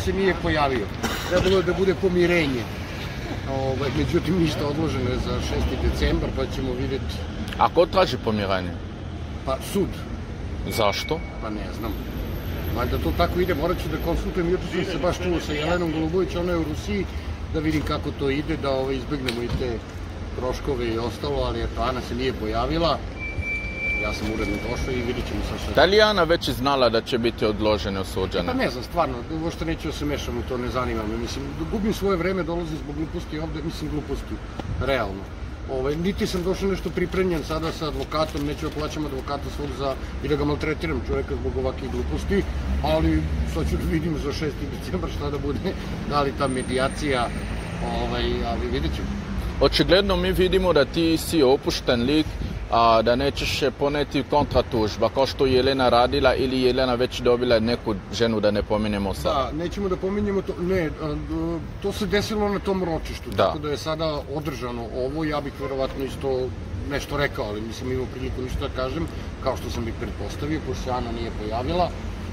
se nije pojavio. Trebalo je da bude pomirenje. Međutim, ništa, odloženo je za 6. decembar, pa ćemo vidjeti. A ko traži pomirenje? Pa sud. Zašto? Pa ne znam. Valjda to tako ide, morat ću da konsultujem, juče sam se baš čuo sa Jelenom Golubović, ona je u Rusiji, da vidim kako to ide, da izbegnemo i te troškove i ostalo, ali eto, Ana se nije pojavila. Ja sam uredno došao i vidjet ćemo sa šta. Da li je Ana već znala da će biti odložene osuđene? Pa ne znam, stvarno, uopšte neću da se mešam u to, ne zanima me. Mislim, gubim svoje vreme, dolazim zbog gluposti ovde, mislim gluposti, realno. Niti sam došao nešto pripremljen sada sa advokatom, neću da plaćam advokata svog i da ga maltretiram čoveka zbog ovakvih gluposti, ali sad ću da vidim za 6. decembar šta da bude, da li ta medijacija, ali vidjet ćemo. Očigledno mi vidimo da ti si opušten lik, a da nećeš poneti kontratužba, kao što je Jelena radila ili Jelena već dobila neku ženu, da ne pominjemo sad. Da, nećemo da pominjemo to, ne, to se desilo na tom ročištu, tako da je sada održano ovo, ja bih verovatno isto nešto rekao, ali nisam imao priliku ništa da kažem, kao što sam i pretpostavio, pošto se Ana nije pojavila,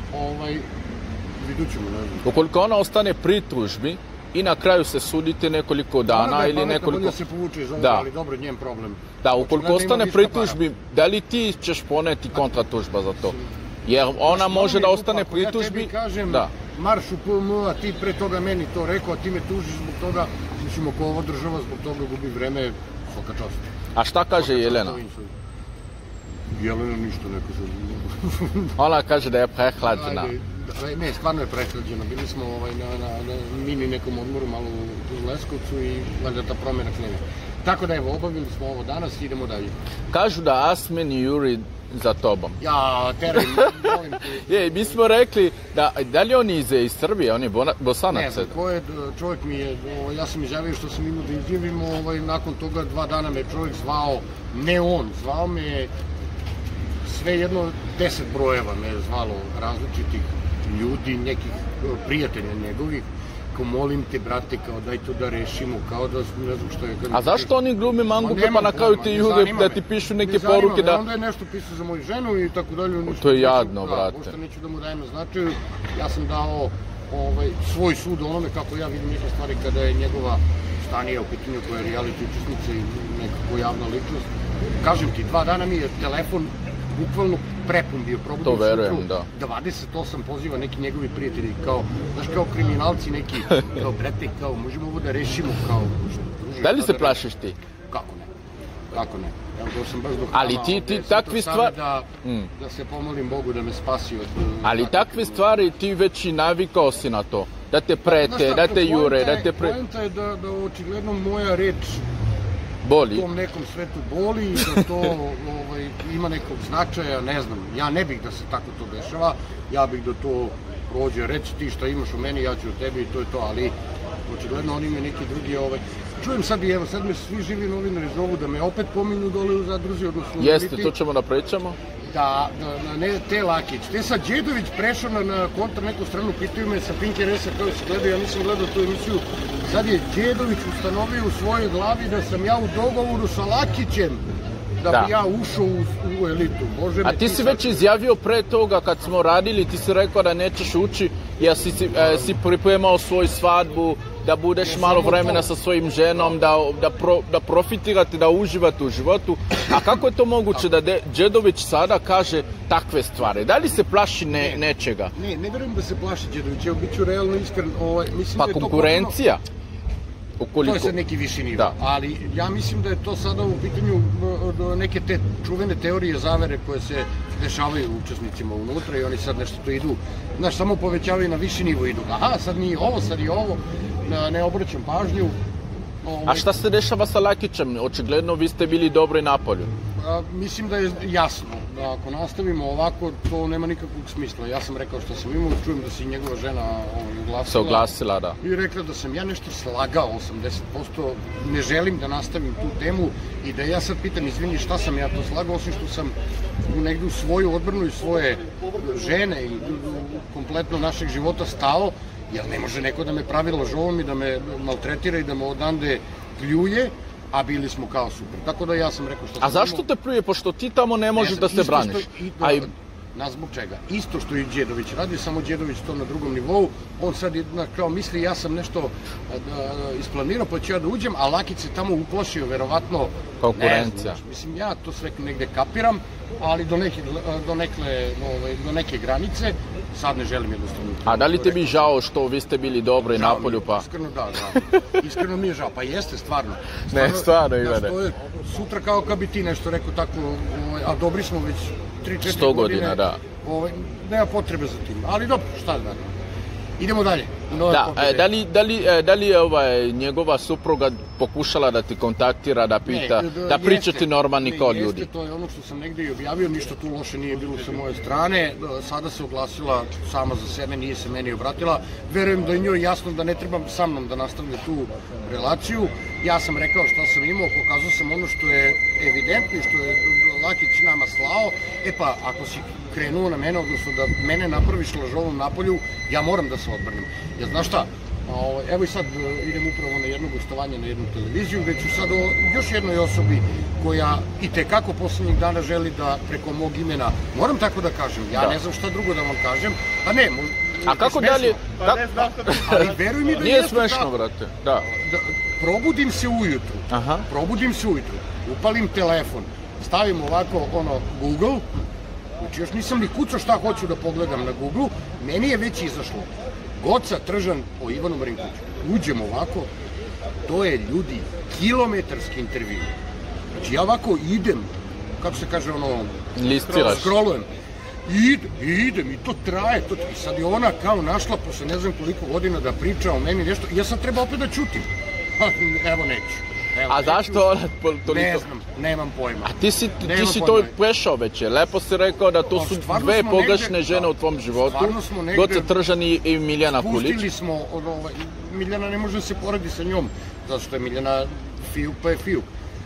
vidjet ćemo, ne znam. Ukoliko ona ostane pritužbi, i na kraju se sudite nekoliko dana ili nekoliko... Bolje se povuče iz ovoga, ali dobro, njen problem. Da, ukoliko ostane pritužbi, da li ti ćeš poneti kontratužba za to? Jer ona može da ostane pritužbi... Ja tebi kažem, marš u PM, a ti pre toga meni to rekao, a ti me tužiš zbog toga, mislim, ako ovo država zbog toga gubi vreme, svaka čast. A šta kaže Jelena? Jelena ništa neko se... Ona kaže da je prehlađena. Ne, stvarno je prehlađena. Bili smo na mini nekom odmoru malo u Leskovcu i valjda ta promjena klime. Tako da evo, obavili smo ovo danas i idemo dalje. Kažu da Asmen juri za tobom. Ja, teraj, molim te. Mi smo rekli, da li on iz Srbije, on je Bosanac? Ne znam, ko je, čovjek mi je, ja sam izjavio što sam imao da izjavim, nakon toga 2 dana me čovjek zvao, ne on, zvao me sve jedno 10 brojeva me je zvalo različitih ljudi, nekih prijatelja njegovih, kao molim te brate, kao daj to da rešimo, kao da ne znam što je. A zašto oni glumi mangupe pa na kraju ti jure da ti pišu neke poruke da... Onda je nešto pisao za moju ženu i tako dalje. To je jadno, brate. Možda neću da mu dajem na značaju, ja sam dao svoj sud onome kako ja vidim neke stvari kada je njegova Stanija u pitanju koja je reality učesnica i nekako javna ličnost. Kažem ti, 2 dana mi je telefon bukvalno prepun bio, probudio sutru, 28 poziva neki njegovi prijatelji, kao, znaš, kao kriminalci neki, kao, brate, kao, možemo ovo da rešimo, kao, da li se plašiš ti? Kako ne, kako ne. Evo, da sam baš do ali ti takvi stvari... Da se pomolim Bogu da me spasi od... Ali takve stvari ti već i navikao si na to, da te prete, da te jure, da te pre... Poenta je da očigledno moja reč boli. U tom nekom svetu boli i da to ima nekog značaja, ne znam, ja ne bih da se tako to dešava, ja bih da to prođe, reći ti šta imaš u meni, ja ću u tebi i to je to, ali očigledno oni imaju neki drugi, čujem sad i evo, sad me svi živi novinari zovu da me opet pominju dole u Zadruzi, odnosno... Jeste, to ćemo da pričamo. Da, ne, te Lakić, te sad Đedović prešao na kontra neku stranu, pitaju me sa Pinke Resa kao se gledaju, ja nisam gledao tu emisiju, sad je Đedović ustanovio u svojoj glavi da sam ja u dogovoru sa Lakićem, da bi ja ušao u elitu. A ti si već izjavio pre toga kad smo radili, ti si rekao da nećeš ući jer si pripremao svoju svadbu, da budeš malo vremena sa svojim ženom, da profitirate, da uživate u životu. A kako je to moguće da Đedović sada kaže takve stvari? Da li se plaši nečega? Ne verujem da se plaši Đedović, evo bit ću realno iskren. Pa konkurencija? To je sad neki viši nivo, ali ja mislim da je to sada u pitanju neke te čuvene teorije zavere koje se dešavaju učesnicima unutra i oni sad nešto to idu, znaš, samo povećavaju na viši nivo, idu, aha, sad nije ovo, sad je ovo, ne obraćam pažnju. A šta se dešava sa Lakićem? Očigledno vi ste bili dobri na polju. Mislim da je jasno da ako nastavimo ovako, to nema nikakvog smisla. Ja sam rekao što sam imao, čujem da se i njegova žena oglasila, da. I rekla da sam ja nešto slagao 80%, ne želim da nastavim tu temu i da ja sad pitam, izvini, šta sam ja to slagao, osim što sam negdje u svoju odbranu i svoje žene i kompletno našeg života stao, jer ne može neko da me pravi lažovom i da me maltretira i da me odande pljuje, a bili smo kao super. Tako da ja sam rekao što sam... A zašto te pljuje? Pošto ti tamo ne možeš da se braniš. Na zbog čega? Isto što i Đedović radi, samo Đedović to na drugom nivou. On sad kao misli ja sam nešto isplanirao pa ću ja da uđem, a Lakić se tamo uplašio, verovatno. Konkurencija. Mislim, ja to sve negde kapiram, ali do neke granice. Sad ne želim jednostavno. A da li ti bi žao što vi ste bili dobri Napolju pa? Iskreno da, iskreno mi je žao. Pa jeste, stvarno. Ne, stvarno Ivane. Sutra kao kad bi ti nešto rekao tako, a dobri smo već 3-4 100 godina, da. Nema potrebe za tim, ali dobro, šta da. Idemo dalje. Da li je njegova supruga pokušala da ti kontaktira, da pita, da pričate normalni kao ljudi? Jeste, to je ono što sam negde i objavio, ništa tu loše nije bilo sa moje strane. Sada se oglasila sama za sebe, nije se meni obratila. Verujem da je njoj jasno da ne trebam sa mnom da nastavlja tu relaciju. Ja sam rekao šta sam imao, pokazao sam ono što je evidentno i što je Lakić nama slao. E pa, ako si krenuo na mene, odnosno da mene napraviš lažovom Napolju, ja moram da se odbrnim. Ja znaš šta, evo i sad idem upravo na jedno gostovanje na jednu televiziju, gde ću sad o još jednoj osobi koja i tekako poslednjih dana želi da preko mog imena, moram tako da kažem, ja ne znam šta drugo da vam kažem, a ne, a kako dalje? Ali veruj mi da nije smešno, brate, da. Probudim se ujutru, upalim telefon, stavim ovako Google, znači još nisam ni kucao šta hoću da pogledam na Google, meni je već izašlo Goca Tržan o Ivanu Marinkoviću. Uđem ovako, to je ljudi kilometarski intervju. Znači ja ovako idem, kako se kaže scrollujem, idem i to traje, i sad je ona kao našla posle ne znam koliko godina da priča o meni nešto, i ja sad treba opet da ćutim. Evo neću. A zašto ona toliko? Ne znam, nemam pojma. A ti si to prešao već, lepo si rekao da to su dve pogrešne žene u tvom životu, Goca Tržan i Miljana Kulić. Pustili smo, Miljana ne može se poredi sa njom, zato što je Miljana fijuk pa je fijuk.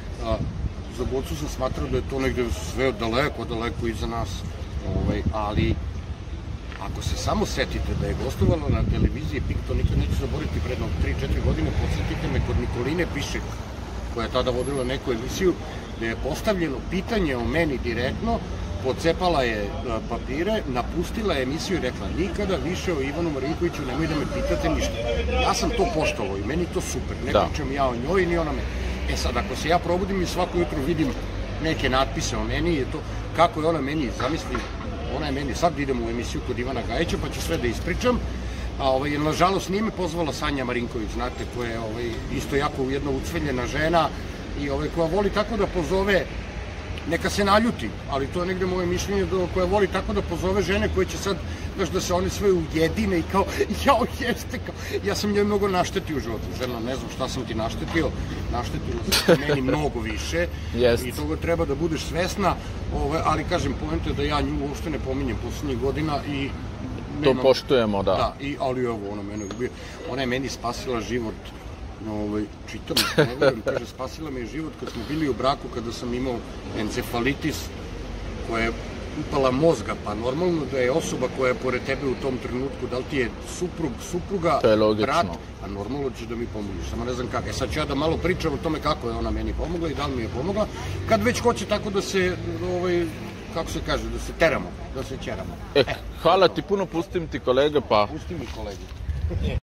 Za Gocu sam smatrao da je to negde sve daleko iza nas, ali ako se samo setite da je gostovalo na televiziji PIK, to nikad neću zaboraviti, predno 3-4 godine, podsjetite me kod Nikoline Pišek, koja je tada vodila neku emisiju, gde je postavljeno pitanje o meni direktno, pocepala je papire, napustila je emisiju i rekla nikada više o Ivanu Marinkoviću nemoj da me pitate ništa. Ja sam to poštovao i meni to super, ne pričam ja o njoj ni ona meni. E sad, ako se ja probudim i svako jutro vidim neke natpise o meni, je to kako je ona meni, zamisli, ona je meni, sad idem u emisiju kod Ivana Gajića pa ću sve da ispričam, jer nažalost nije me pozvala Sanja Marinković, znate, koja je isto jako jedna ucveljena žena i koja voli tako da pozove, neka se naljuti, ali to je negde moje mišljenje, koja voli tako da pozove žene koje će sad, znaš, da se one sve ujedine i kao, jao, jeste, kao, ja sam njoj mnogo naštetio u životu, žena, ne znam šta sam ti naštetio sam meni mnogo više i toga treba da budeš svesna, ali kažem, poenta je da ja nju uopšte ne pominjem poslednjih godina i to poštujemo, da. Da, ali evo, ona je meni spasila život, čitam, ne verujem, kaže, spasila mi je život kad smo bili u braku, kada sam imao encefalitis koja je upala mozga, pa normalno da je osoba koja je pored tebe u tom trenutku, da li ti je supruga, brat, pa normalno ćeš da mi pomogliš, samo ne znam kako. Sad ću ja da malo pričam o tome kako je ona meni pomogla i da li mi je pomogla, kad već hoće tako da se, kako se kaže, da se teramo, da se ćeramo. Hvala ti puno, pustim ti kolege, pa... Pusti mi kolege.